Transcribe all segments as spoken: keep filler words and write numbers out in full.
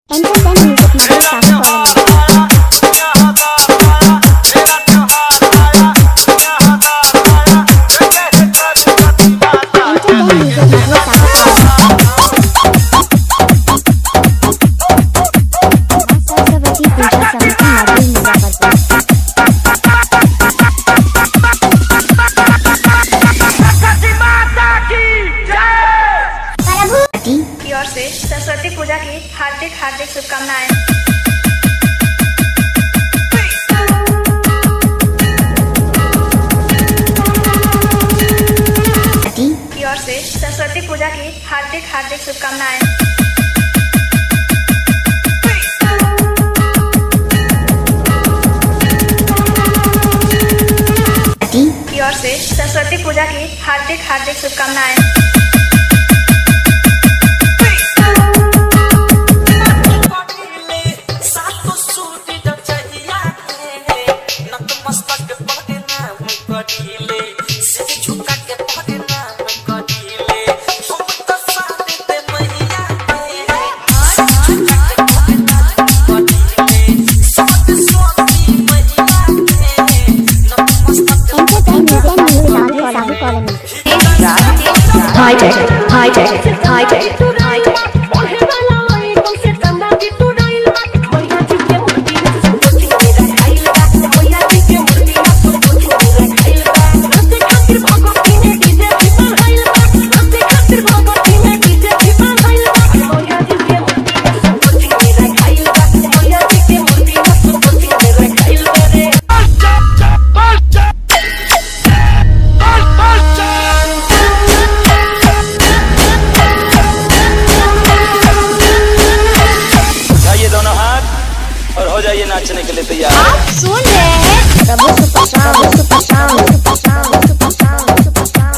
सरस्वती पूजा की हार्दिक हार्दिक शुभकामनाएं। की ओर से सरस्वती पूजा की हार्दिक हार्दिक शुभकामनाएं। की ओर से सरस्वती पूजा की हार्दिक हार्दिक शुभकामनाएं। High tech, high tech, high tech, high tech. नाचने के लिए तैयार। आप सुन रहे हैं प्रभु सुपर शाम, सुपर शाम, सुपर शाम, सुपर शाम, सुपर शाम,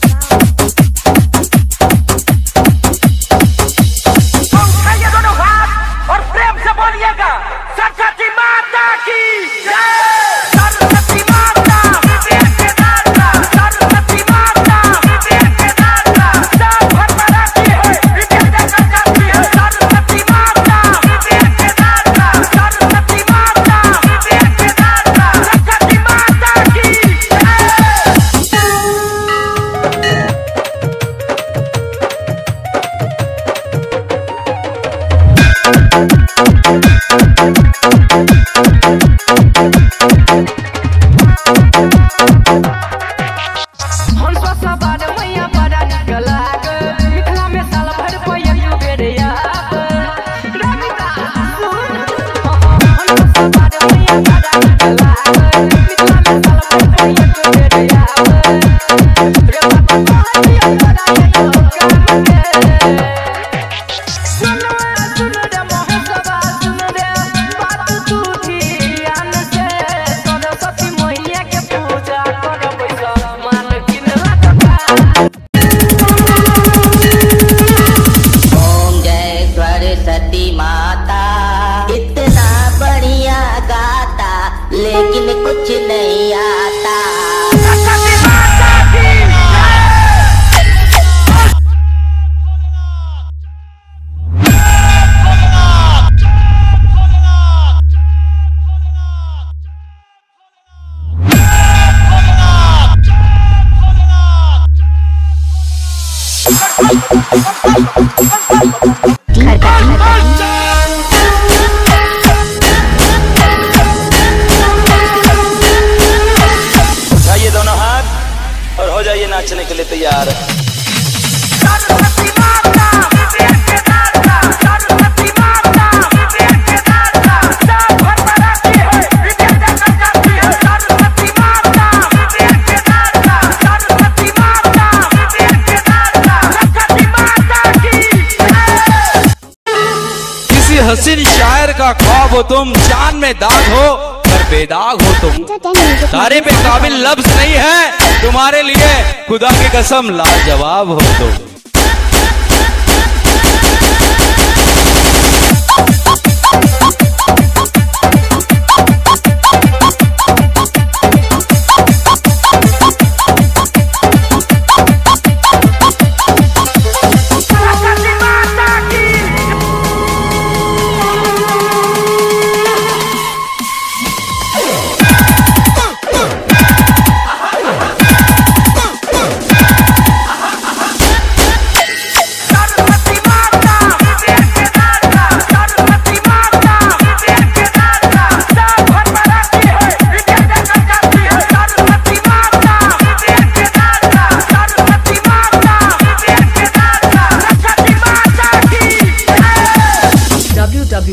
उठाइए दोनों हाथ और प्रेम से बोलिएगा सरस्वती माता की जय। सरस्वती माता सरस्वती माता सब भरभरा की है, विद्या करती है। सरस्वती माता सरस्वती माता सरस्वती माता की उठाइए दोनों हाथ और हो जाइए नाचने के लिए तैयार। हसीन शायर का ख्वाब हो तुम, जान में दाग हो पर बेदाग हो तुम। तारीफ पे काबिल लफ्ज नहीं है तुम्हारे लिए, खुदा की कसम लाजवाब हो तुम।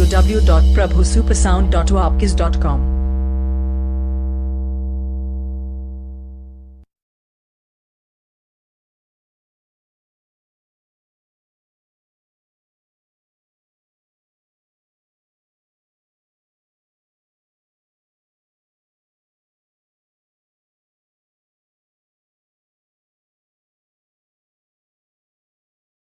w w w dot prabhusupersound dot wapkis dot com।